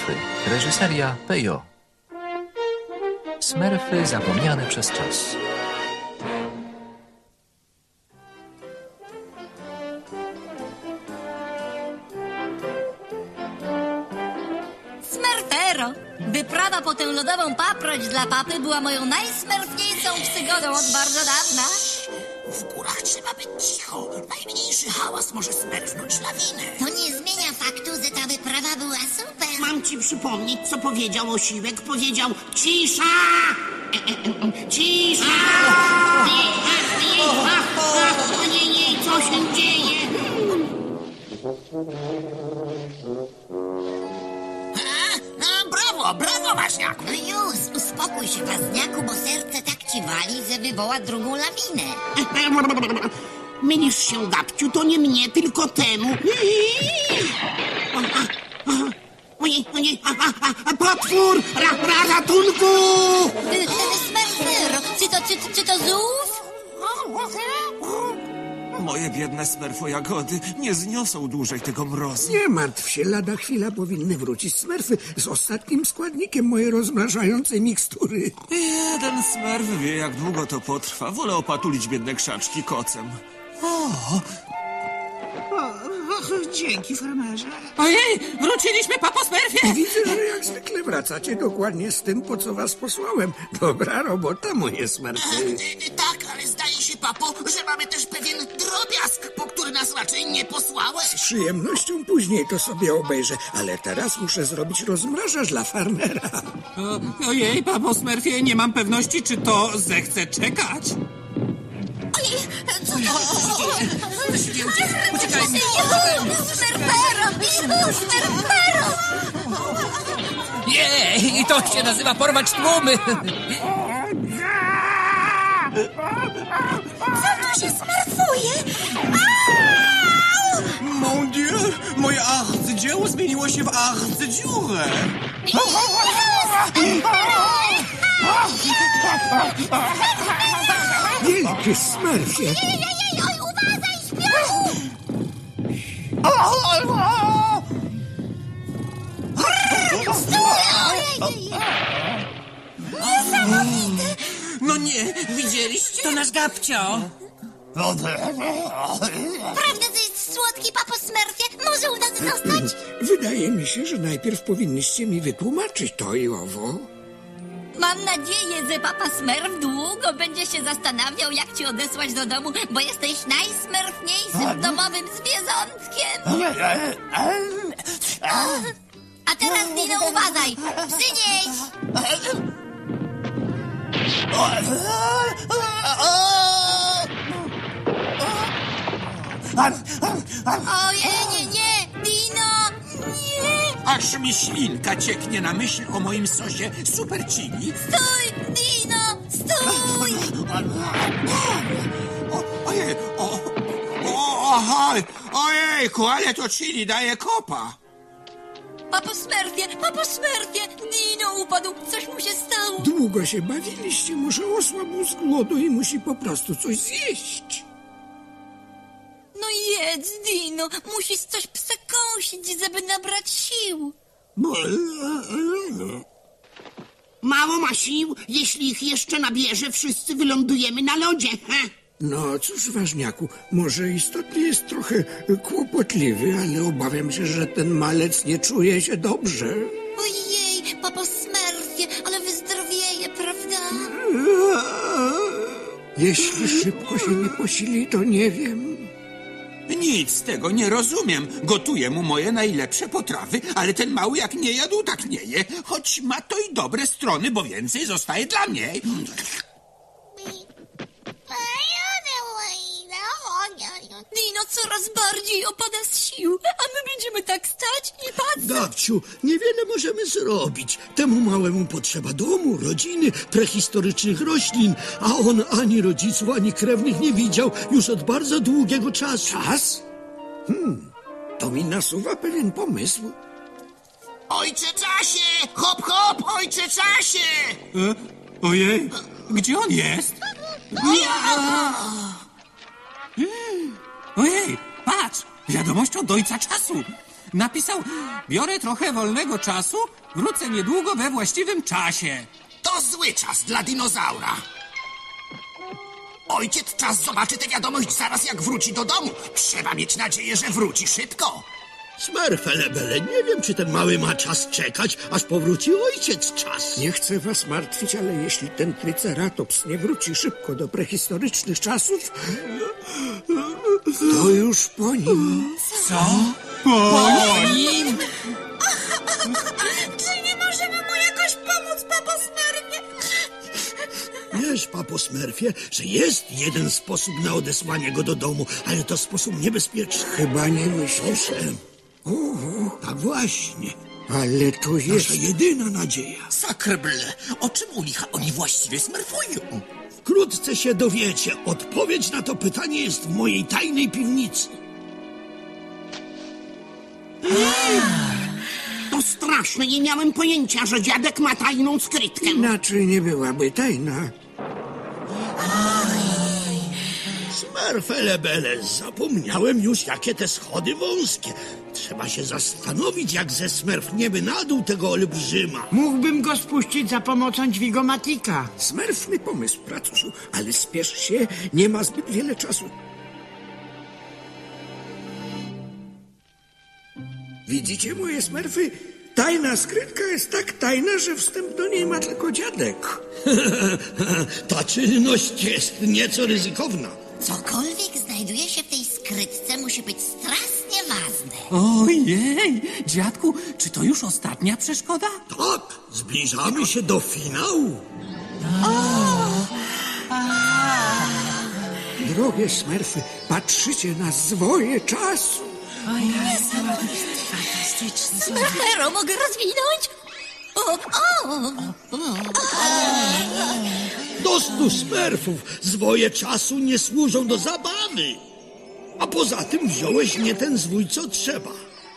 Smurfy. Reżyseria Pejo. Smurfy zapomniane przez czas. Smerfero! Wyprawa po tę lodową paproć dla papy była moją najsmerfniejszą przygodą od bardzo dawna. W górach trzeba być cicho. Najmniejszy hałas może smerfnąć lawinę. To nie zmienia faktu, że ta wyprawa była super. Mam ci przypomnieć, co powiedział Osiłek. Powiedział cisza! Cisza! Nie, co się dzieje? Brawo, Waśniaku! No już, uspokój się, Ważniaku, bo serce tak ci wali, że wywoła drugą lawinę. Mylisz się, Gabciu, to nie mnie, tylko temu. Ojej, potwór! Ratunku! Smerfero, czy to żółw? Moje biedne smerfojagody nie zniosą dłużej tego mrozu. Nie martw się, lada chwila powinny wrócić smurfy z ostatnim składnikiem mojej rozmrażającej mikstury. Jeden smerf wie, jak długo to potrwa. Wolę opatulić biedne krzaczki kocem. Dzięki, farmerze. Ojej, wróciliśmy, papo Smurfie! Widzę, że jak zwykle wracacie dokładnie z tym, po co was posłałem. Dobra robota, moje smurfy. Tak, ale zdaje się, papo, że mamy też pewien drobiazg, po który nas raczej nie posłałeś. Z przyjemnością później to sobie obejrzę, ale teraz muszę zrobić rozmrażacz dla farmera. Ojej, papo Smurfie, nie mam pewności, czy to zechce czekać. Uciekajmy! Smerfero! Jej, i to się nazywa porwać tłumy. Co tu się smerfuje? Mon Dieu! Moje arcydzieło zmieniło się w arcydziurę! Wielkie smurfie! Oj, uważaj, śpiochu! Niesamowite! No nie, widzieliście? To nasz Gabcio. Prawda, że jest słodki, papo Smurfie? Może u nas zostać? Wydaje mi się, że najpierw powinniście mi wytłumaczyć to i owo. Mam nadzieję, że papa Smurf długo będzie się zastanawiał, jak cię odesłać do domu, bo jesteś najsmerfniejszym domowym zwierzątkiem. A teraz, Dino, uważaj! Przynieś! Ojej, nie! Dino! Nie! Aż mi ślinka cieknie na myśl o moim sosie super chili. Stój, Dino! Stój! Ojejku, ale to chili daje kopa. Papo Smurfie! Dino upadł, coś mu się stało. Długo się bawiliście, może osłabł z głodu i musi po prostu coś zjeść. No jedz, Dino, musisz coś przekąsić, żeby nabrać sił. Mało ma sił, jeśli ich jeszcze nabierze, wszyscy wylądujemy na lodzie. No cóż, ważniaku, może istotnie jest trochę kłopotliwy, ale obawiam się, że ten malec nie czuje się dobrze. Ojej, papo Smurfie, ale wyzdrowieje, prawda? Jeśli szybko się nie posili, to nie wiem. Nic z tego nie rozumiem. Gotuję mu moje najlepsze potrawy, ale ten mały jak nie jadł, tak nie je. Choć ma to i dobre strony, bo więcej zostaje dla mnie. Dino coraz bardziej opada z sił, a my będziemy tak stać i patrzeć. Gabciu, niewiele możemy zrobić. Temu małemu potrzeba domu, rodziny, prehistorycznych roślin, a on ani rodziców, ani krewnych nie widział już od bardzo długiego czasu. Czas? To mi nasuwa pewien pomysł. Ojcze czasie! Hop, hop, ojcze czasie! Ojej, gdzie on jest? Ojej, patrz, wiadomość od ojca czasu. Napisał, biorę trochę wolnego czasu, wrócę niedługo we właściwym czasie. To zły czas dla dinozaura. Ojciec czas zobaczy tę wiadomość zaraz jak wróci do domu. Trzeba mieć nadzieję, że wróci szybko. Smerfelebele, nie wiem, czy ten mały ma czas czekać, aż powróci ojciec czas. Nie chcę was martwić, ale jeśli ten triceratops nie wróci szybko do prehistorycznych czasów, to już po nim. Co? Po nim? Czy nie możemy mu jakoś pomóc, papo Smurfie? Wiesz, papo Smurfie, że jest jeden sposób na odesłanie go do domu, ale to sposób niebezpieczny. Chyba nie myślisz. Tak właśnie. Ale to jest... Nasza jedyna nadzieja. Sakreble, o czym u licha oni właściwie smerfują? Wkrótce się dowiecie. Odpowiedź na to pytanie jest w mojej tajnej piwnicy. To straszne, nie miałem pojęcia, że dziadek ma tajną skrytkę. Inaczej nie byłaby tajna. Smerfelebele, zapomniałem już, jakie te schody wąskie. Trzeba się zastanowić, jak ze Smerfniemy na dół tego olbrzyma. Mógłbym go spuścić za pomocą dźwigomatika. Smerfny pomysł, pracusiu, ale spiesz się, nie ma zbyt wiele czasu. Widzicie moje smerfy? Tajna skrytka jest tak tajna, że wstęp do niej ma tylko dziadek. Ta czynność jest nieco ryzykowna. Cokolwiek znajduje się w tej skrytce, musi być strasznie ważne. Ojej, dziadku, czy to już ostatnia przeszkoda? Tak, zbliżamy się do finału. Drogie smerfy, patrzycie na zwoje czasu. Smurfero, mogę rozwinąć? Do 100 smerfów zwoje czasu nie służą do zabawy. A poza tym wziąłeś nie ten zwój, co trzeba.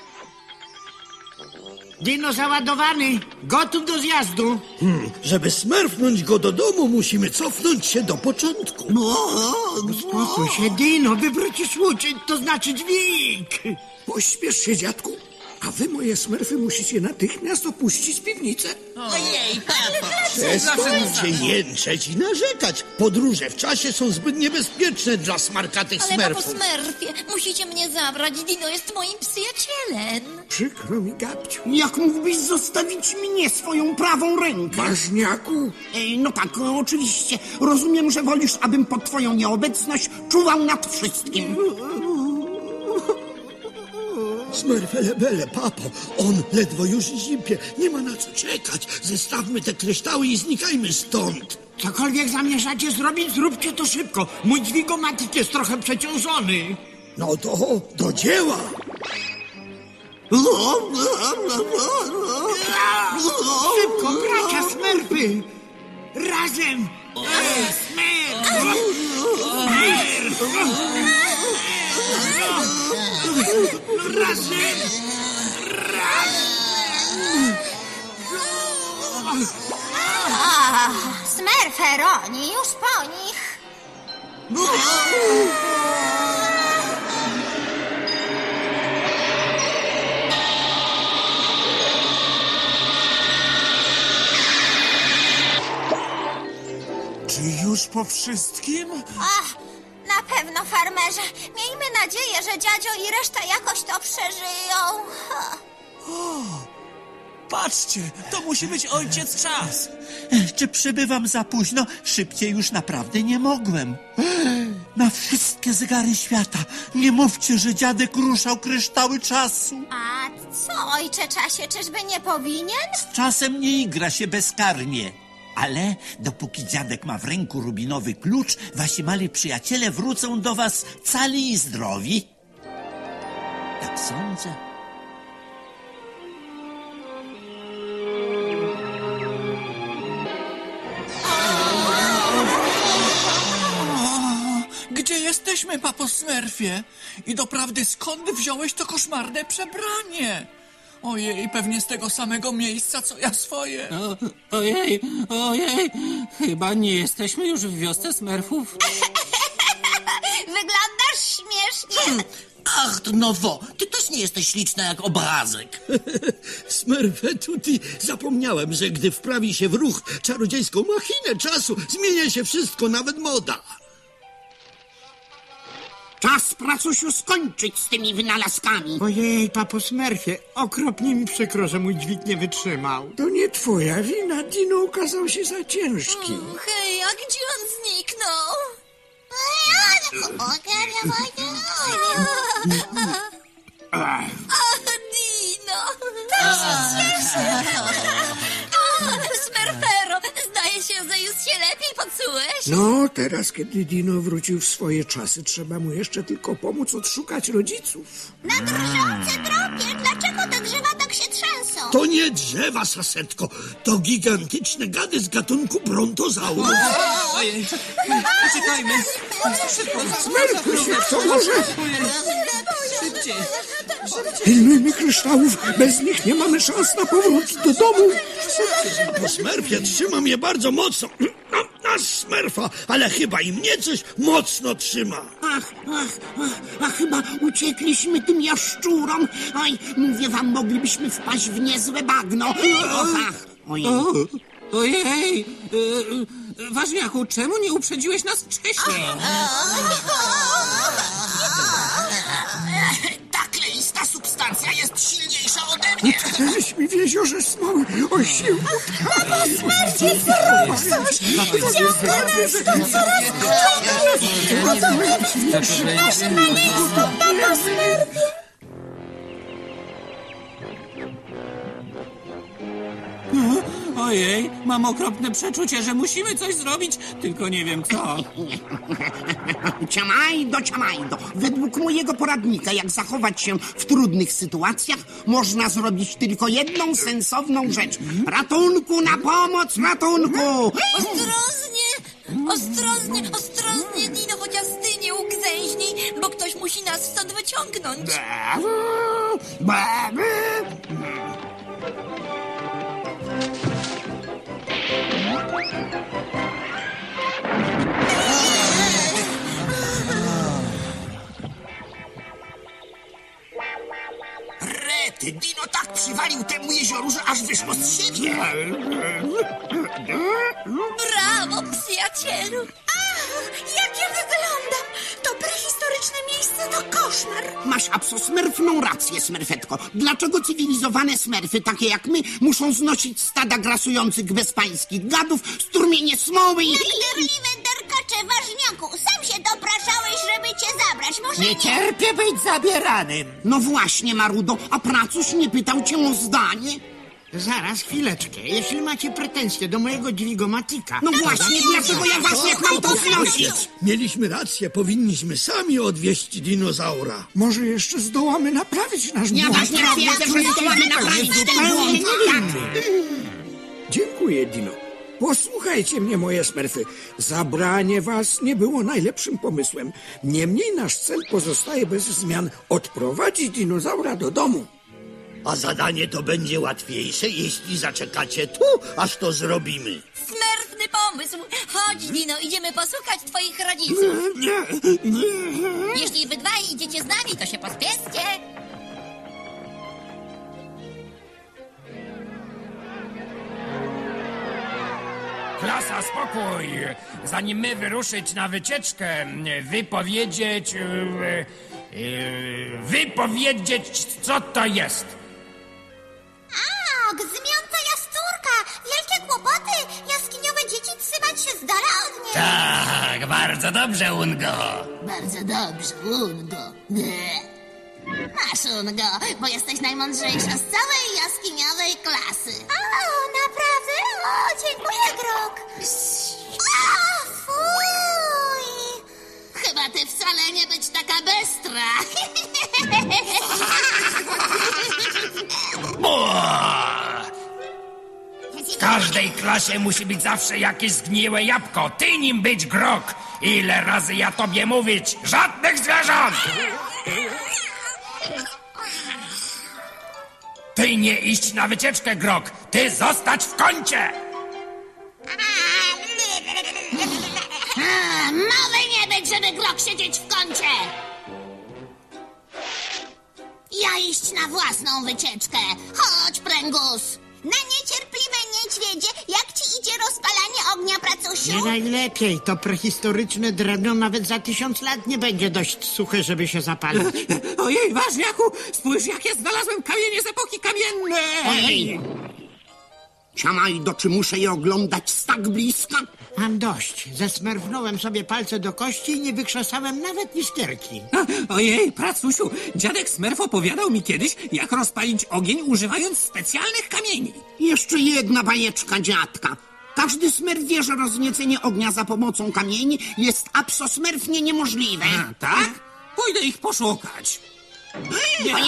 Dino załadowany, gotów do zjazdu. Żeby smerfnąć go do domu, musimy cofnąć się do początku. Uspokój się, Dino, wywrócisz łódź, to znaczy dźwig. Pośpiesz się, dziadku. A wy, moje smerfy, musicie natychmiast opuścić piwnicę. Ojej, papo! Przestańcie jęczeć i narzekać. Podróże w czasie są zbyt niebezpieczne dla smarkatych Ale papo smerfów. Smurfie, musicie mnie zabrać. Dino jest moim przyjacielem. Przykro mi, Gabciu. Jak mógłbyś zostawić mnie swoją prawą rękę? Ważniaku, No tak, oczywiście. Rozumiem, że wolisz, abym pod twoją nieobecność czuwał nad wszystkim. Smerfelebele, papo, on ledwo już zipie. Nie ma na co czekać. Zestawmy te kryształy i znikajmy stąd. Cokolwiek zamierzacie zrobić, zróbcie to szybko. Mój dźwigomatik jest trochę przeciążony. No to do dzieła. Szybko, bracia Smurfy! Razem! Smurferoni, już po nich. Czy już po wszystkim? Na pewno, farmerze. Miejmy nadzieję, że dziadzio i reszta jakoś to przeżyją. Patrzcie, to musi być ojciec czas. Czy przybywam za późno? Szybciej już naprawdę nie mogłem. Na wszystkie zegary świata. Nie mówcie, że dziadek ruszał kryształy czasu. A co, ojcze czasie, czyżby nie powinien? Z czasem nie igra się bezkarnie. Ale dopóki dziadek ma w ręku rubinowy klucz, wasi mali przyjaciele wrócą do was cali i zdrowi. Tak sądzę. Gdzie jesteśmy, papo Smurfie? I doprawdy skąd wziąłeś to koszmarne przebranie? Ojej, pewnie z tego samego miejsca, co ja swoje. Ojej, chyba nie jesteśmy już w wiosce Smurfów. Wygląda aż śmiesznie. Ach, Nowo, ty też nie jesteś śliczna jak obrazek. Smerfetuti, zapomniałem, że gdy wprawi się w ruch czarodziejską machinę czasu, zmienia się wszystko, nawet moda. Czas, pracusiu, skończyć z tymi wynalazkami. Ojej, papo Smurfie, okropnie mi przykro, że mój dźwig nie wytrzymał. To nie twoja wina, Dino okazał się za ciężki. Hej, a gdzie on zniknął? Dino! Tak się cieszę! Smerfero, zdaje się, że już się lepiej poczułeś. No, teraz, kiedy Dino wrócił w swoje czasy, trzeba mu jeszcze tylko pomóc odszukać rodziców. Na drżące drobie, dlaczego te drzewa tak się trzęsą? To nie drzewa, Sasetko, to gigantyczne gady z gatunku brontozaurów. Ojej, uciekajmy. Szybko, Smerfusie, co może? Szybciej. Pilnujmy kryształów, bez nich nie mamy szans na powrót do domu. Po Smerfie trzymam je bardzo mocno. Nasz Smerfa, ale chyba i mnie coś mocno trzyma. Ach, chyba uciekliśmy tym jaszczurom. Oj, mówię wam, moglibyśmy wpaść w niezłe bagno. Ojej. Ojej, ważniaku, czemu nie uprzedziłeś nas wcześniej? Ta kleista substancja jest silniejsza ode mnie. Utknęliśmy w jeziorze smoły. O sił. Ojej, mam okropne przeczucie, że musimy coś zrobić, tylko nie wiem co. Ciamajdo. Według mojego poradnika, jak zachować się w trudnych sytuacjach, można zrobić tylko jedną sensowną rzecz. Ratunku, na pomoc, ratunku! Ostrożnie, Dino, chociaż ty nie ugrzęźnij, bo ktoś musi nas stąd wyciągnąć. Rety, Dino tak przywalił temu jezioru, że aż wyszło z siebie. Brawo, przyjacielu! Jak ja wyglądam? To prehistoryczne miejsce to koszmar. Masz absolsmerfną rację, Smerfetko. Dlaczego cywilizowane smerfy, takie jak my, muszą znosić stada grasujących bezpańskich gadów, strumienie smoły i... Nadgorliwe derkacze, ważniaku, sam się dopraszałeś, żeby cię zabrać. Może nie? Cierpię być zabieranym. No właśnie, Marudo, a pracuś nie pytał cię o zdanie? Zaraz, chwileczkę. Jeśli macie pretensje do mojego dźwigomatika... No właśnie, dlaczego ja właśnie mam to znosić? Mieliśmy rację, powinniśmy sami odwieźć dinozaura. Może jeszcze zdołamy naprawić nasz Ja błąd. właśnie twierdzę, że zdołamy naprawić ten błąd. Dziękuję, Dino. Posłuchajcie mnie, moje smerfy. Zabranie was nie było najlepszym pomysłem. Niemniej nasz cel pozostaje bez zmian. Odprowadzić dinozaura do domu. A zadanie to będzie łatwiejsze, jeśli zaczekacie tu, aż to zrobimy. Smerfny pomysł. Chodź, Dino, idziemy posłuchać twoich rodziców. Jeśli wy dwaj idziecie z nami, to się pospieszcie. Klasa, spokój! Zanim my wyruszyć na wycieczkę, wypowiedzieć, co to jest. A, gzmiąca jaszczurka. Wielkie kłopoty. Jaskiniowe dzieci trzymać się z dala od niej. Tak, bardzo dobrze, Ungo. Bardzo dobrze, Ungo. Masz, Ungo, bo jesteś najmądrzejsza z całej jaskiniowej klasy. O, naprawdę? O, dziękuję, Grok. O, fuj. Chyba ty wcale nie być taka bystra. W każdej klasie musi być zawsze jakieś zgniłe jabłko. Ty nim być, Grok. Ile razy ja tobie mówić? Żadnych zwierząt! Ty nie iść na wycieczkę, Grok. Ty zostać w kącie. Mowy nie być, żeby Grok siedzieć w kącie. Ja iść na własną wycieczkę. Chodź, Pręgus. Na niecierpliwe niedźwiedzie, jak ci idzie rozpalanie ognia, pracusiu? Nie najlepiej. To prehistoryczne drewno nawet za 1000 lat nie będzie dość suche, żeby się zapalić. Ojej, ważniaku, spójrz, jakie znalazłem kamienie z epoki kamiennej! Ojej! Ciamajdo, czy muszę je oglądać z tak bliska? Mam dość. Zesmerwnąłem sobie palce do kości i nie wykrzesałem nawet iskierki. Ojej, pracusiu, dziadek Smerf opowiadał mi kiedyś, jak rozpalić ogień używając specjalnych kamieni. Jeszcze jedna bajeczka dziadka. Każdy smerf wie, że rozniecenie ognia za pomocą kamieni jest absolutnie niemożliwe. A, tak? Pójdę ich poszukać. Ojej!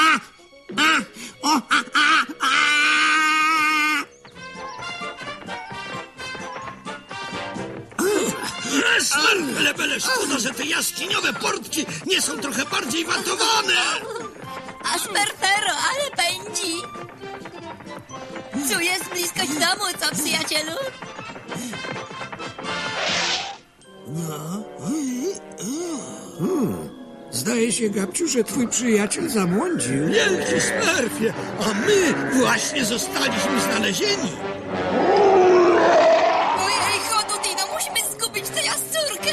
Bele, szkoda, że te jaskiniowe portki nie są trochę bardziej watowane. Aż Smerfero, ale pędzi. Czujesz bliskość domu, co, przyjacielu? Zdaje się, Gabciu, że twój przyjaciel zamłądził. Wielki Smerfie, a my właśnie zostaliśmy znalezieni. Ojej, chodu, Dino, musimy zgubić tę jaszczurkę.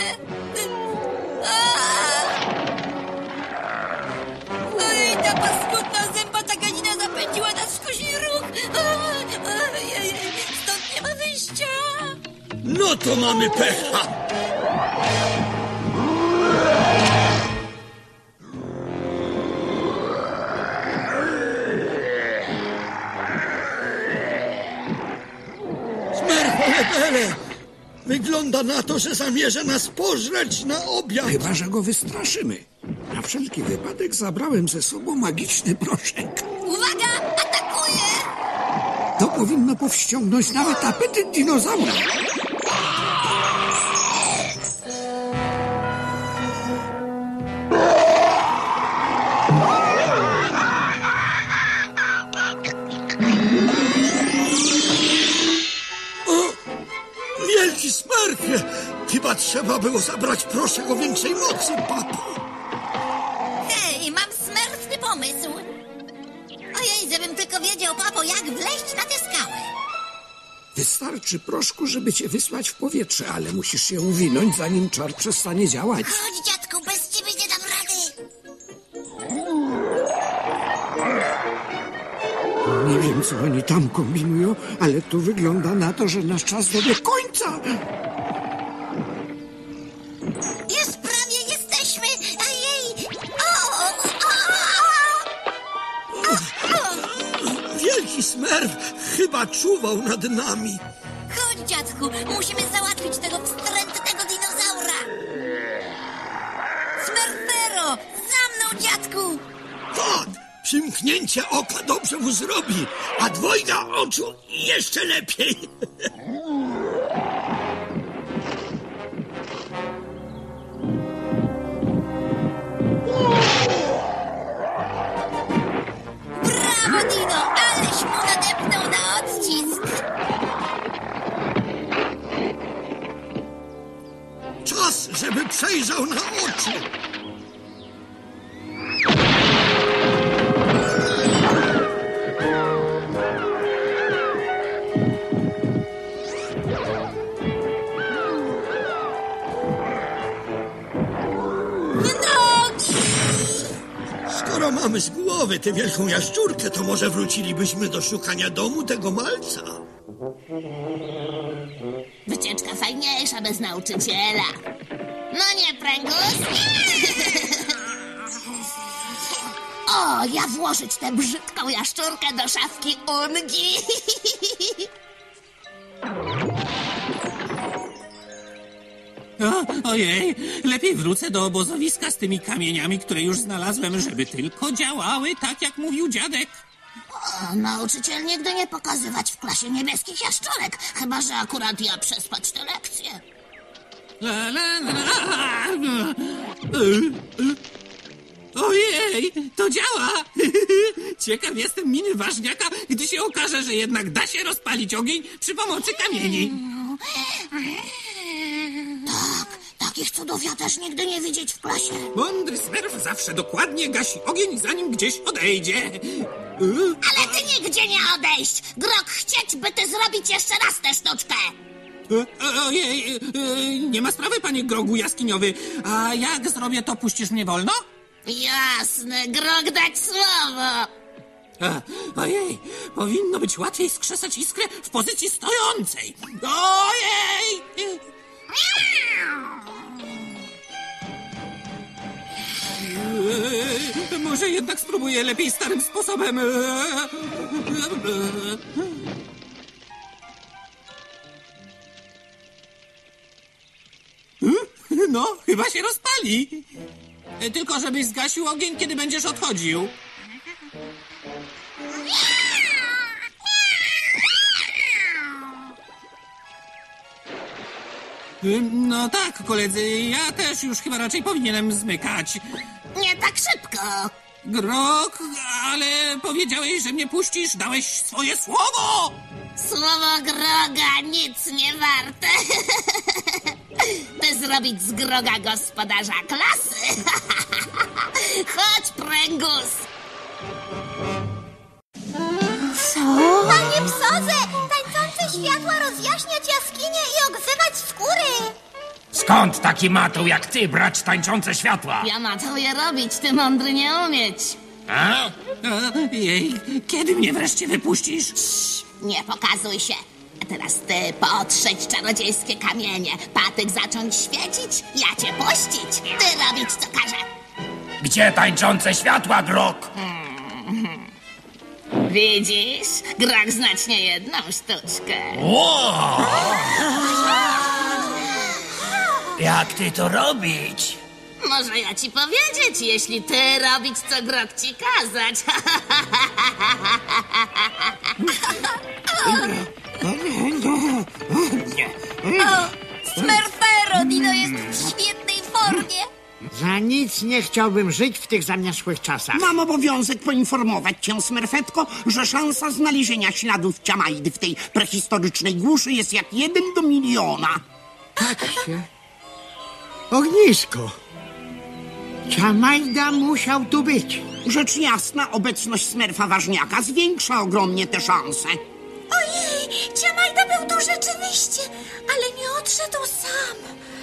Ojej, ta paskudna zębata ganina zapędziła nas w kozi ruch. Ojej, stąd nie ma wyjścia. No to mamy pecha. Smerfele, wygląda na to, że zamierza nas pożreć na obiad. Chyba że go wystraszymy. Na wszelki wypadek zabrałem ze sobą magiczny proszek. Uwaga, atakuje! To powinno powściągnąć nawet apetyt dinozaura. Wielki Smerfie, chyba trzeba było zabrać proszek o większej mocy, papo. Hej, mam smerfny pomysł. Ojej, żebym tylko wiedział, papo, jak wleźć na tę skałę. Wystarczy proszku, żeby cię wysłać w powietrze, ale musisz się uwinąć, zanim czar przestanie działać. Chodź, dziadku, bez ciebie nie dam rady. Nie wiem, co oni tam kombinują, ale tu wygląda na to, że nasz czas dobiegł końca. Już prawie jesteśmy. Ojej. Wielki Smerf chyba czuwał nad nami. Chodź, dziadku, musimy załatwić tego wstrętnego dinozaura. Smerfero, za mną, dziadku. Tak, przymknięcie oka dobrze mu zrobi, a dwojga oczu jeszcze lepiej. Brawo, Dino, aleś mu nadepnął na odcisk. Czas, żeby przejrzał na oczy. Skoro mamy z głowy tę wielką jaszczurkę, to może wrócilibyśmy do szukania domu tego malca. Wycieczka fajniejsza bez nauczyciela. No nie, Pręgus? O, ja włożyć tę brzydką jaszczurkę do szafki Ungi. Ojej, lepiej wrócę do obozowiska z tymi kamieniami, które już znalazłem, żeby tylko działały tak, jak mówił dziadek. O, nauczyciel nigdy nie pokazywać w klasie niebieskich jaszczurek, chyba że akurat ja przespać tę lekcję. Ojej, to działa! Ciekaw jestem miny ważniaka, gdy się okaże, że jednak da się rozpalić ogień przy pomocy kamieni. Tak Takich cudów ja też nigdy nie widzieć w klasie. Mądry smerf zawsze dokładnie gasi ogień, zanim gdzieś odejdzie. Ale ty nigdzie nie odejść! Grok chcieć, by ty zrobić jeszcze raz tę sztuczkę! Ojej, nie ma sprawy, panie Grogu jaskiniowy. A jak zrobię to, puścisz mnie wolno? Jasne, Grok dać słowo! Ojej, powinno być łatwiej skrzesać iskrę w pozycji stojącej. Ojej! Może jednak spróbuję lepiej starym sposobem. No, chyba się rozpali. Tylko żebyś zgasił ogień, kiedy będziesz odchodził. No tak, koledzy, ja też już chyba raczej powinienem zmykać. Nie tak szybko! Grok, ale powiedziałeś, że mnie puścisz, dałeś swoje słowo! Słowo Groga nic nie warte. By zrobić z Groga gospodarza klasy. Chodź, Pręgus! Co? Panie Psoze, tańczące światła rozjaśniać jaskinie i ogrzewać skóry. Skąd taki matoł jak ty brać tańczące światła? Ja matoł je robić, ty mądry nie umieć. A? Jej, kiedy mnie wreszcie wypuścisz? Nie pokazuj się. A teraz ty potrzeć czarodziejskie kamienie, patyk zacząć świecić, ja cię puścić, ty robić co każę. Gdzie tańczące światła, Grok? Widzisz? Grok znać nie jedną sztuczkę. Wow! Jak ty to robić? Może ja ci powiedzieć, jeśli ty robić, co Grok ci kazać. Smerfero, Dino jest w świetnej formie. Za nic nie chciałbym żyć w tych zamieszłych czasach. Mam obowiązek poinformować cię, Smerfetko, że szansa znalezienia śladów Ciamajdy w tej prehistorycznej głuszy jest jak 1 do 1 000 000. Patrzcie. Ognisko. Ciamajda musiał tu być. Rzecz jasna, obecność Smerfa Ważniaka zwiększa ogromnie te szanse. Ojej, Ciamajda był tu rzeczywiście, ale nie odszedł sam.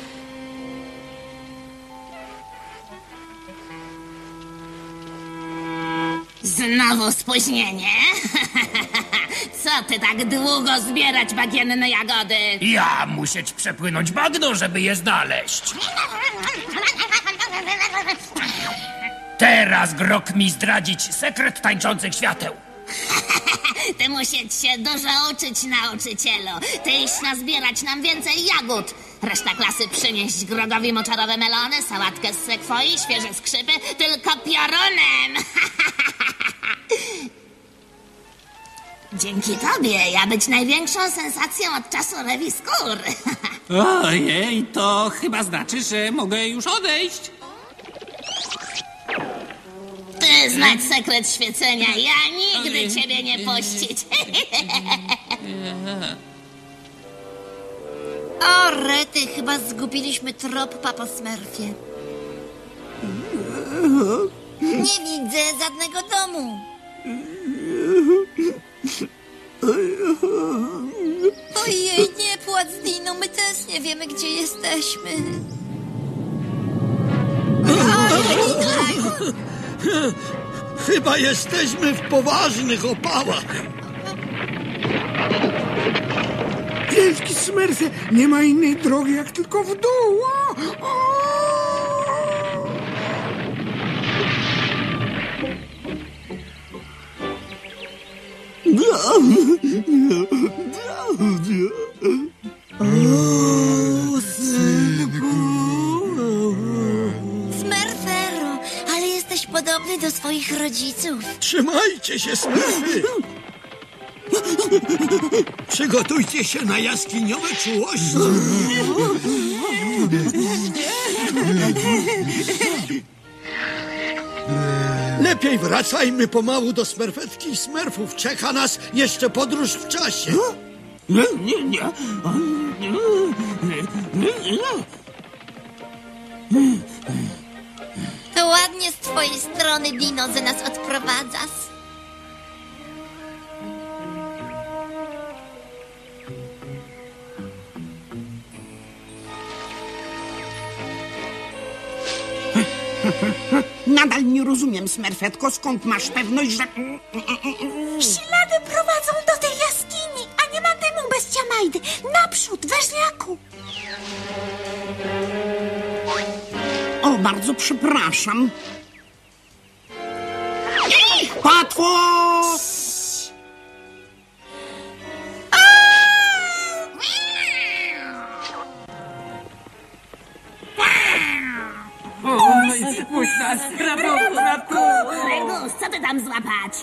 Znowu spóźnienie? Co ty tak długo zbierać bagienne jagody? Ja musieć przepłynąć bagno, żeby je znaleźć. Teraz Grok mi zdradzić sekret tańczących świateł. Ty musieć się dużo uczyć, nauczycielu. Ty iść nazbierać nam więcej jagód. Reszta klasy przynieść Grogowi moczarowe melony, sałatkę z sekwoi, świeże skrzypy, tylko piorunem. Dzięki tobie ja być największą sensacją od czasu Rewi Skór. Ojej, to chyba znaczy, że mogę już odejść. Ty znać sekret świecenia, ja nigdy ciebie nie puścić. O, rety, chyba zgubiliśmy trop, papo Smurfie. Nie widzę żadnego domu. Ojej, nie płacz, Dino, my też nie wiemy, gdzie jesteśmy. Chyba jesteśmy w poważnych opałach. Wielki Smurfie, nie ma innej drogi jak tylko w dół. Smurfero, ale jesteś podobny do swoich rodziców. Trzymajcie się, Smurfy! Przygotujcie się na jaskiniowe czułości. Lepiej wracajmy pomału do Smerfetki i Smerfów. Czeka nas jeszcze podróż w czasie. To ładnie z twojej strony, Dino, że nas odprowadzasz. Nadal nie rozumiem, Smerfetko, skąd masz pewność, że... Ślady prowadzą do tej jaskini, a nie ma dymu bez Ciamajdy. Naprzód, ważniaku! O, bardzo przepraszam. Patwo! Oj, puść nas! Ratunku! Prengus, co ty tam złapać?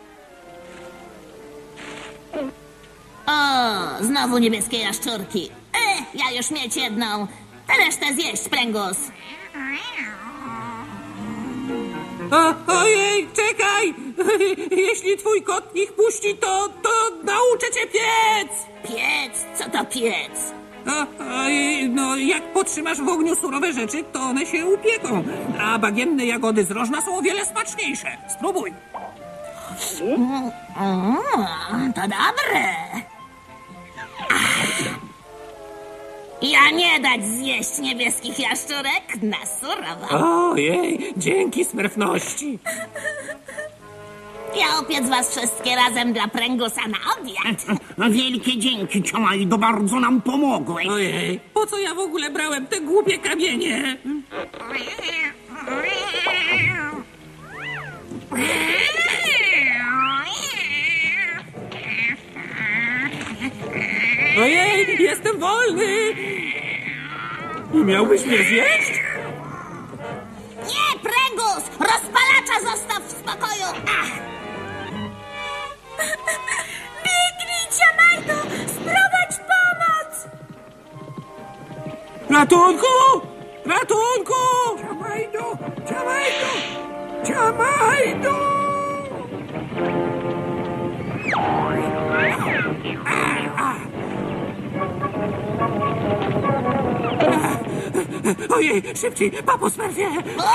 O, znowu niebieskie jaszczurki. Ja już mieć jedną. Tę resztę zjeść, Prengus. Ojej, czekaj! Jeśli twój kot ich puści, to nauczę cię piec! Piec? Co to piec? No, jak potrzymasz w ogniu surowe rzeczy, to one się upieką. A bagienne jagody z rożna są o wiele smaczniejsze. Spróbuj. To dobre. Ja nie dać zjeść niebieskich jaszczurek na surowo. Ojej, dzięki smerfności. Ja opiec was wszystkie razem dla Prengusa na obiad. Wielkie dzięki, Ciamajdo, bardzo nam pomogłeś. Ojej, po co ja w ogóle brałem te głupie kamienie? Ojej, jestem wolny! I miałbyś mnie zjeść? Nie, Prengus! Rozpalacza zostaw w spokoju! Biegnij, Ciamajdo! Sprowadź pomoc! Ratunku! Ratunku! Ciamajdo! Ciamajdo! Ciamajdo! Ojej, szybciej, papo Smurfie!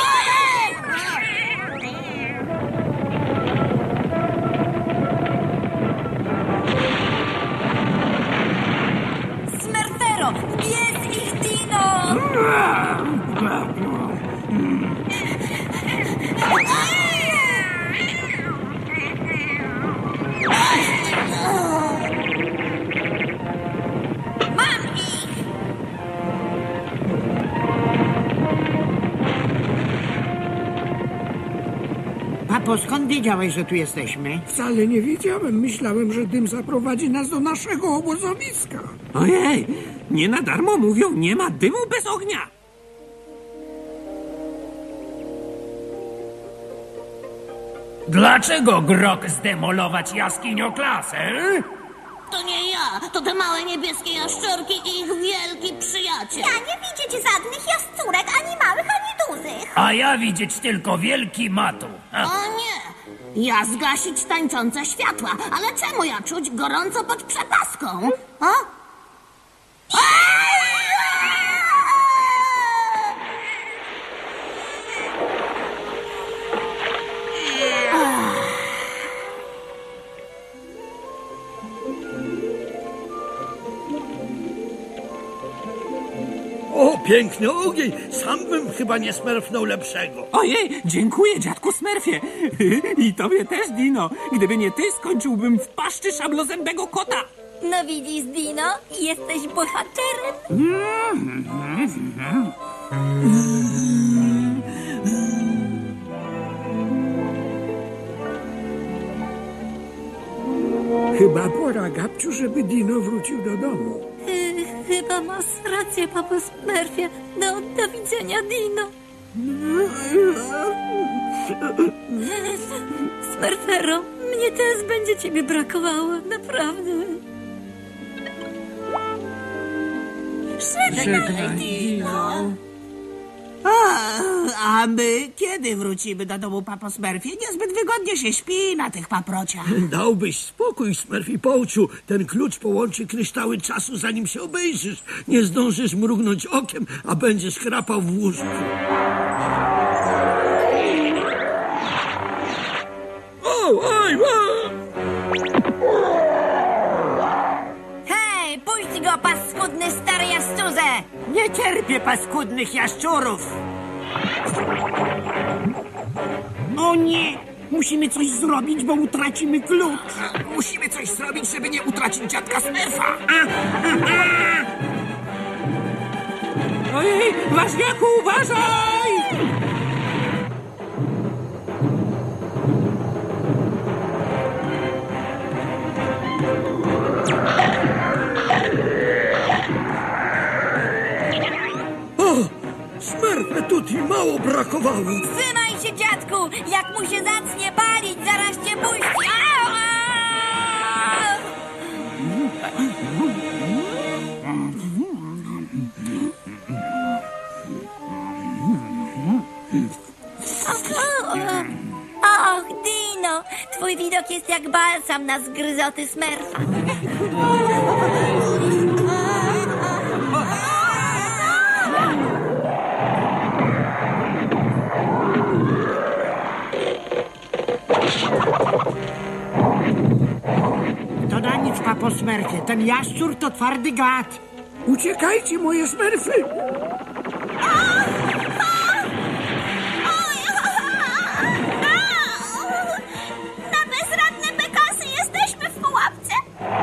Smerfero, bierz ich, Dino! Mam ich! Papo, skąd wiedziałeś, że tu jesteśmy? Wcale nie wiedziałem. Myślałem, że dym zaprowadzi nas do naszego obozowiska. Ojej, nie na darmo mówią, nie ma dymu bez ognia. Dlaczego Grok zdemolować jaskinioklasę? To nie ja, to te małe niebieskie jaszczurki i ich wielki przyjaciel. Ja nie widzieć żadnych jaskółek, ani małych, ani dużych. A ja widzieć tylko wielki matu. O nie! Ja zgasić tańczące światła, ale czemu ja czuć gorąco pod przepaską? O? O, piękny ogień! Sam bym chyba nie smerfnął lepszego. Ojej, dziękuję, dziadku Smurfie. I tobie też, Dino. Gdyby nie ty, skończyłbym w paszczy szablozębego kota. No widzisz, Dino, jesteś bohaterem. Chyba pora, Gabciu, żeby Dino wrócił do domu. Chyba masz rację, papo Smurfie. Do widzenia, Dino. Smurfero, mnie też będzie ciebie brakowało, naprawdę. Żegnaj, Dino. A my kiedy wrócimy do domu, papo Smurfie? Niezbyt wygodnie się śpi na tych paprociach. Dałbyś spokój, Smurfie Połciu. Ten klucz połączy kryształy czasu, zanim się obejrzysz. Nie zdążysz mrugnąć okiem, a będziesz chrapał w łóżku. Hej, puść go, paskudny stary jaszczurze! Nie cierpię paskudnych jaszczurów. O nie! Musimy coś zrobić, bo utracimy klucz. Musimy coś zrobić, żeby nie utracić dziadka Smurfa. Ojej, ważniaku, uważaj! Smurfy tutti mało brakowało. Trzymaj się, dziadku! Jak mu się zacznie palić, zaraz cię puści! Au, au. Och, Dino! Twój widok jest jak balsam na zgryzoty Smurfa. To na nic, papo Smurfie. Ten jaszczur to twardy gad. Uciekajcie, moje Smurfy! Na bezradne bekasy jesteśmy w pułapce.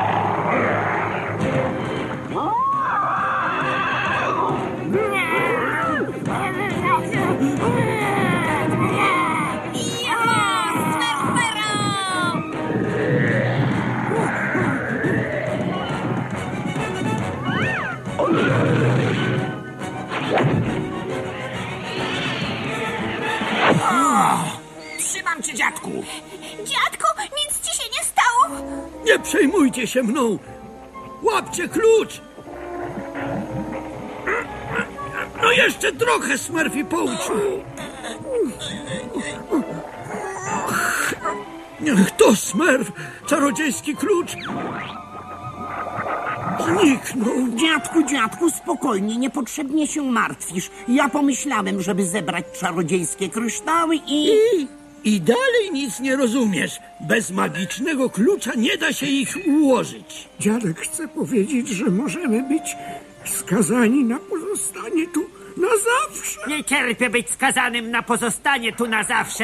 Trzymam cię, dziadku. Dziadku, nic ci się nie stało? Nie przejmujcie się mną. Łapcie klucz. No jeszcze trochę, Smurfie Połciu. Niech to Smurf, czarodziejski klucz. Zniknął. Dziadku, spokojnie, niepotrzebnie się martwisz. Ja pomyślałem, żeby zebrać czarodziejskie kryształy I dalej nic nie rozumiesz. Bez magicznego klucza nie da się ich ułożyć. Dziadek chce powiedzieć, że możemy być skazani na pozostanie tu na zawsze. Nie cierpię być skazanym na pozostanie tu na zawsze.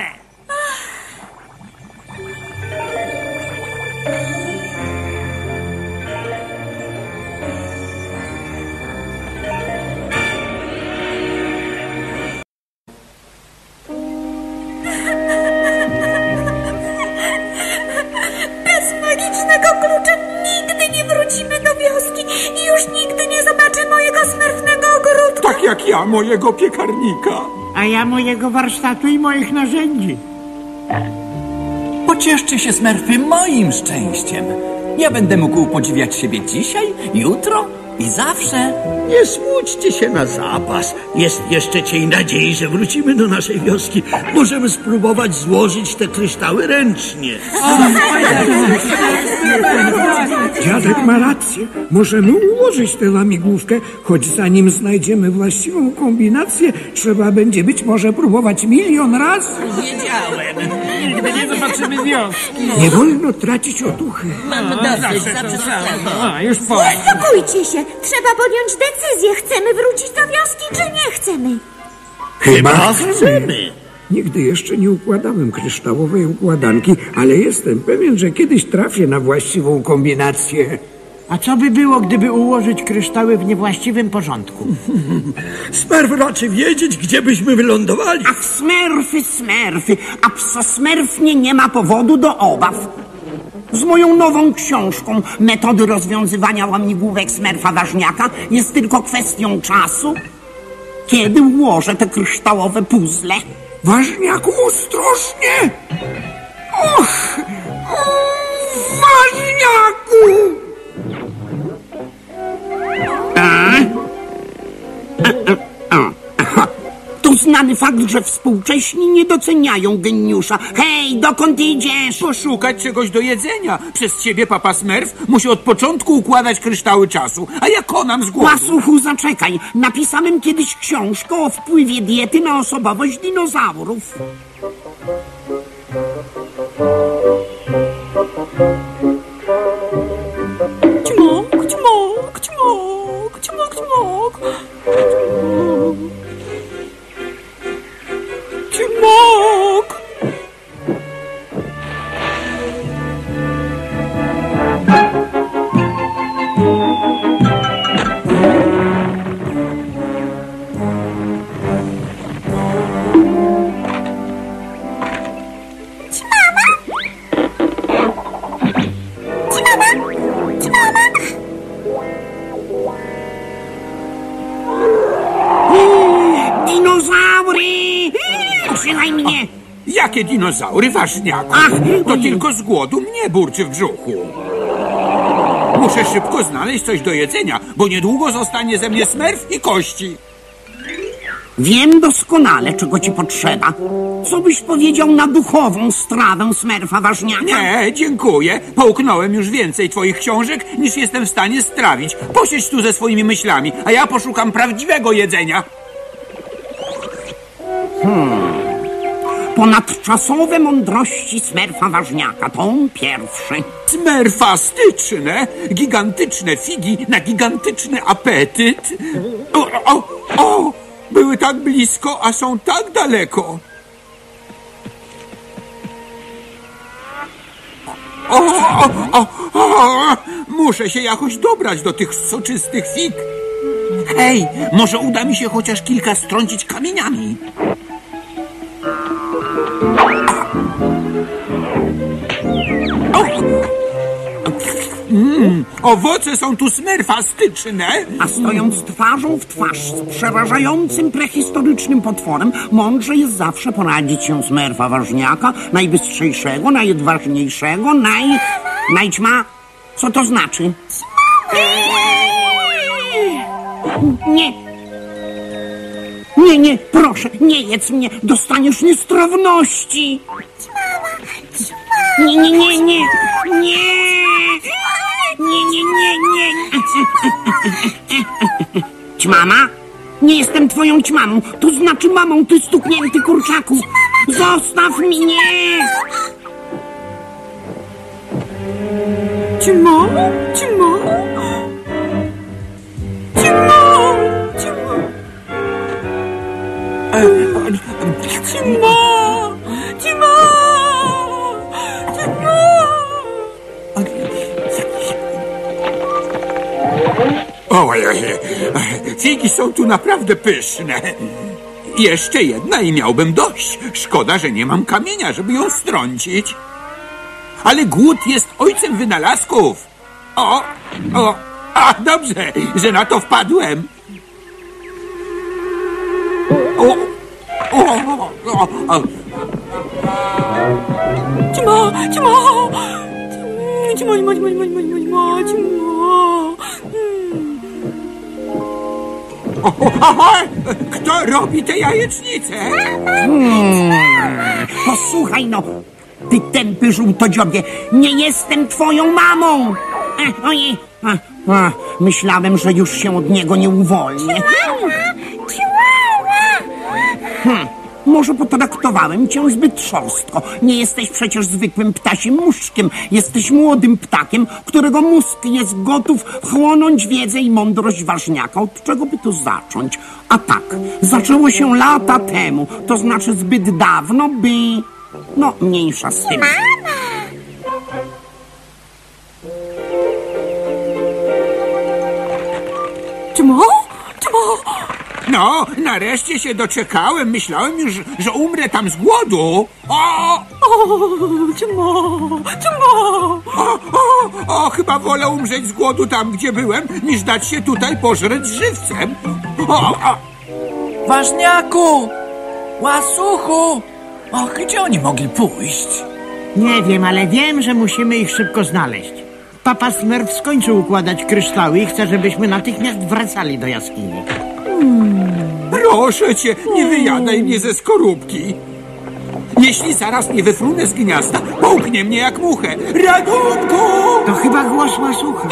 Bez magicznego klucza nigdy nie wrócimy do wioski i już nigdy nie zobaczę mojego smurfnego ogródka. Tak jak ja mojego piekarnika. A ja mojego warsztatu i moich narzędzi. Pocieszcie się, Smurfy, moim szczęściem. Ja będę mógł podziwiać siebie dzisiaj, jutro i zawsze. Nie smućcie się na zapas. Jest jeszcze cień nadziei, że wrócimy do naszej wioski. Możemy spróbować złożyć te kryształy ręcznie. Dziadek ma rację. Możemy ułożyć tę łamigłówkę, choć zanim znajdziemy właściwą kombinację, trzeba będzie być może próbować 1 000 000 razy. Wiedziałem. Nigdy nie zobaczymy wioski. Nie wolno tracić otuchy. Mam dosyć, Już po. Uspokójcie się, trzeba podjąć decyzję. Chcemy wrócić do wioski, czy nie chcemy? Chyba chcemy. Nigdy jeszcze nie układałem kryształowej układanki, ale jestem pewien, że kiedyś trafię na właściwą kombinację. A co by było, gdyby ułożyć kryształy w niewłaściwym porządku? Smurf raczy wiedzieć, gdzie byśmy wylądowali. Ach, Smurfy, a psa Smurfnie nie ma powodu do obaw. Z moją nową książką Metody rozwiązywania łamigłówek Smurfa Ważniaka jest tylko kwestią czasu, kiedy ułożę te kryształowe puzzle. Ważniaku, ostrożnie! Och! Ważniaku! To znany fakt, że współcześni nie doceniają geniusza. Hej, dokąd idziesz? Poszukać czegoś do jedzenia. Przez ciebie, papa Smurf, musi od początku układać kryształy czasu. A ja konam z głodu. Łasuchu, zaczekaj. Napisałem kiedyś książkę o wpływie diety na osobowość dinozaurów. Ćmok, ćmok, ćmok, ćmok, ćmok. Ćmok. Dinozaury! Trzymaj mnie! Jakie dinozaury, ważniaku? Ach, to tylko z głodu mnie burczy w brzuchu. Muszę szybko znaleźć coś do jedzenia, bo niedługo zostanie ze mnie Smurf i kości. Wiem doskonale, czego ci potrzeba. Co byś powiedział na duchową strawę Smurfa ważniaka? Nie, dziękuję. Połknąłem już więcej twoich książek, niż jestem w stanie strawić. Posiedź tu ze swoimi myślami, a ja poszukam prawdziwego jedzenia. Ponadczasowe mądrości Smurfa ważniaka. Tom pierwszy. Smerfastyczne, gigantyczne figi na gigantyczny apetyt. O! Były tak blisko, a są tak daleko. Muszę się jakoś dobrać do tych soczystych fig. Hej, może uda mi się chociaż kilka strącić kamieniami. Owoce są tu smerfastyczne. A stojąc twarzą w twarz z przerażającym prehistorycznym potworem, mądrze jest zawsze poradzić się Smurfa ważniaka, najbystrzejszego, najodważniejszego, najćma. Co to znaczy? Nie, proszę, nie jedz mnie, dostaniesz niestrawności. Nie. Ćmama? Nie jestem twoją ćmamą, to znaczy mamą, ty stuknięty kurczaku. Zostaw mnie! Ćmo. Figi są tu naprawdę pyszne. Jeszcze jedna i miałbym dość. Szkoda, że nie mam kamienia, żeby ją strącić. Ale głód jest ojcem wynalazków. Dobrze, że na to wpadłem. Kto robi te jajecznice? Posłuchaj no, ty tępy żółtodziobie, nie jestem twoją mamą. Ojej, myślałem, że już się od niego nie uwolnię. Może potraktowałem cię zbyt szorstko. Nie jesteś przecież zwykłym ptasim muszczkiem. Jesteś młodym ptakiem, którego mózg jest gotów wchłonąć wiedzę i mądrość ważniaka. Od czego by tu zacząć? A tak, zaczęło się lata temu. To znaczy zbyt dawno, by... No, mniejsza z tym. No, nareszcie się doczekałem. Myślałem już, że umrę tam z głodu. Chyba wolę umrzeć z głodu tam, gdzie byłem, niż dać się tutaj pożreć żywcem. Ważniaku! Łasuchu! Gdzie oni mogli pójść? Nie wiem, ale wiem, że musimy ich szybko znaleźć. Papa Smurf skończył układać kryształy i chce, żebyśmy natychmiast wracali do jaskini. Proszę cię, nie wyjadaj mnie ze skorupki. Jeśli zaraz nie wyfrunę z gniazda, połknie mnie jak muchę. Ratunku! To chyba głos łasucha.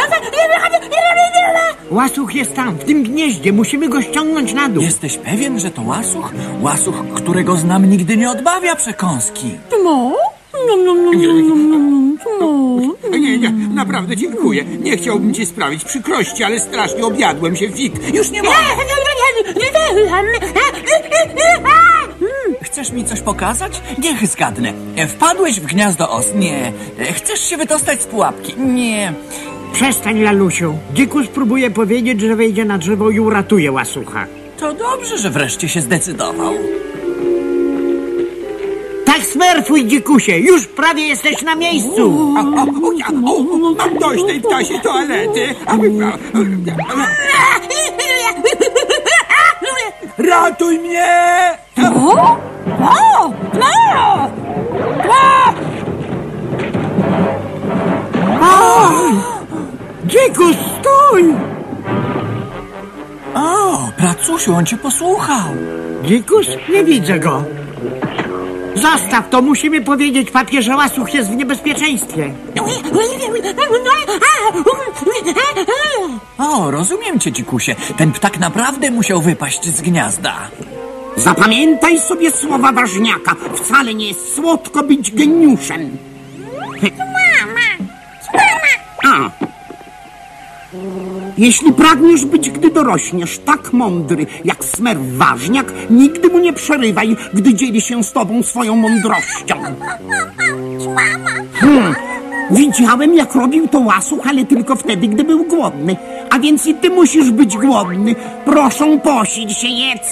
Łasuch jest tam, w tym gnieździe. Musimy go ściągnąć na dół. Jesteś pewien, że to łasuch? Łasuch, którego znam, nigdy nie odbawia przekąski. Nie, naprawdę dziękuję. Nie chciałbym ci sprawić przykrości, ale strasznie objadłem się fit. Już nie mogę. Chcesz mi coś pokazać? Niech zgadnę. Wpadłeś w gniazdo os. Nie. Chcesz się wydostać z pułapki? Nie. Przestań, Lalusiu. Dzikus próbuje powiedzieć, że wejdzie na drzewo i uratuje łasucha. To dobrze, że wreszcie się zdecydował. Tak smerfuj, Dzikusie. Już prawie jesteś na miejscu. Mam dość tej ptasiej toalety. Ratuj mnie! Dzikus, stój! O, pracusiu, on cię posłuchał. Dzikus? Nie widzę go. Zostaw to, musimy powiedzieć papie, że łasuch jest w niebezpieczeństwie. O, rozumiem cię, Dzikusie. Ten ptak naprawdę musiał wypaść z gniazda. Zapamiętaj sobie słowa ważniaka. Wcale nie jest słodko być geniuszem. A. Jeśli pragniesz być, gdy dorośniesz, tak mądry jak Smerf ważniak, nigdy mu nie przerywaj, gdy dzieli się z tobą swoją mądrością. Widziałem, jak robił to łasuch, ale tylko wtedy, gdy był głodny. A więc i ty musisz być głodny. Proszę, posil się, jedz.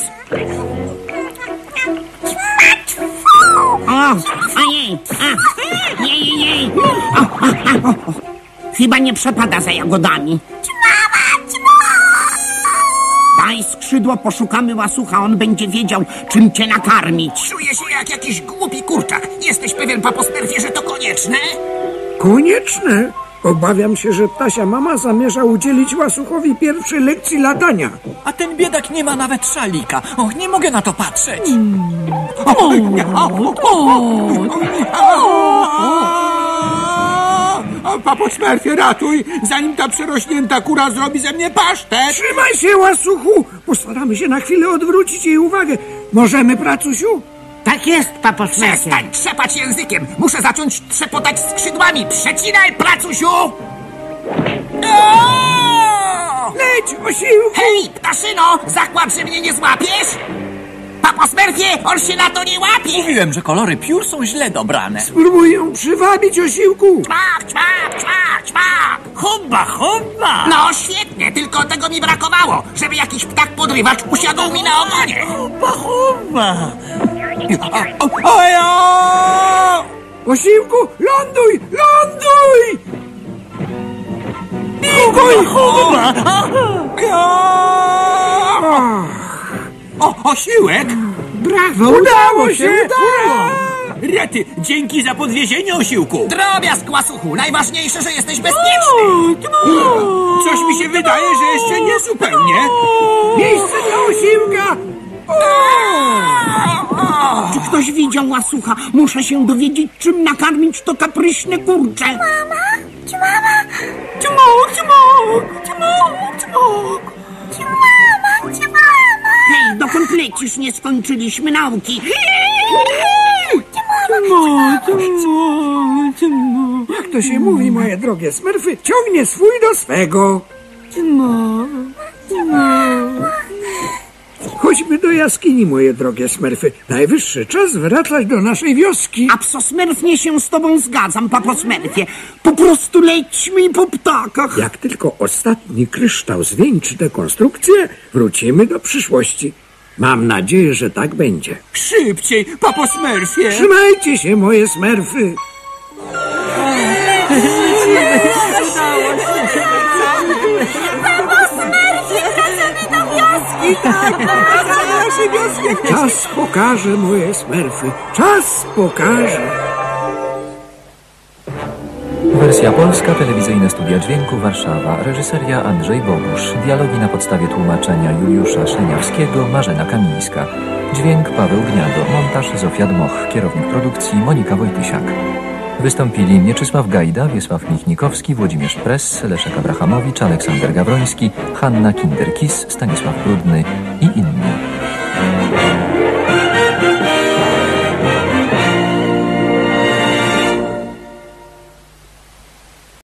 O, ojej, jej. Chyba nie przepada za jagodami. Daj skrzydło, poszukamy łasucha, on będzie wiedział, czym cię nakarmić. Czuję się jak jakiś głupi kurczak. Jesteś pewien, papo Smerfie, że to konieczne? Konieczne? Obawiam się, że ptasia mama zamierza udzielić łasuchowi pierwszej lekcji latania. A ten biedak nie ma nawet szalika. Och, nie mogę na to patrzeć. Papo Smerfie, ratuj, zanim ta przerośnięta kura zrobi ze mnie pasztet. Trzymaj się, łasuchu! Postaramy się na chwilę odwrócić jej uwagę. Możemy, pracusiu? Tak jest, papo Smerfie. Przestań trzepać językiem. Muszę zacząć trzepotać skrzydłami. Przecinaj, pracusiu! Leć, osiłku! Hej, ptaszyno! Zakład, że mnie nie złapiesz? Papo Smerfie, on się na to nie łapie! Mówiłem, że kolory piór są źle dobrane. Spróbuj ją przywabić, osiłku! Czmak! Hubba! No świetnie, tylko tego mi brakowało, żeby jakiś ptak podrywacz usiadł mi na ogonie. Hubba! Osiłku, ląduj! Hubba! Osiłek? Brawo, udało się! Rety, dzięki za podwiezienie, osiłku. Drobiazg, łasuchu, najważniejsze, że jesteś bezpieczny. Coś mi się wydaje, że jeszcze nie zupełnie. Miejsce dla osiłka! Czy ktoś widział łasucha? Muszę się dowiedzieć, czym nakarmić to kapryśne kurcze. Hej, dokąd lecisz? Nie skończyliśmy nauki. Jak to się mówi, moje drogie smerfy, ciągnie swój do swego. Chodźmy do jaskini, moje drogie smerfy. Najwyższy czas wracać do naszej wioski. Absolsmerfnie się z tobą zgadzam, papo Smerfie. Po prostu lećmy po ptakach. Jak tylko ostatni kryształ zwieńczy tę konstrukcję, wrócimy do przyszłości. Mam nadzieję, że tak będzie. Szybciej, papo Smerfie. Trzymajcie się, moje smerfy. Czas pokaże, moje smerfy. Czas pokaże. Wersja polska, Telewizyjne Studia Dźwięku, Warszawa. Reżyseria Andrzej Bogusz. Dialogi na podstawie tłumaczenia Juliusza Szleniawskiego, Marzena Kamińska. Dźwięk Paweł Gniado. Montaż Zofia Dmoch. Kierownik produkcji Monika Wojtysiak. Wystąpili Mieczysław Gajda, Wiesław Michnikowski, Włodzimierz Press, Leszek Abrahamowicz, Aleksander Gawroński, Hanna Kinderkis, Stanisław Brudny i inni.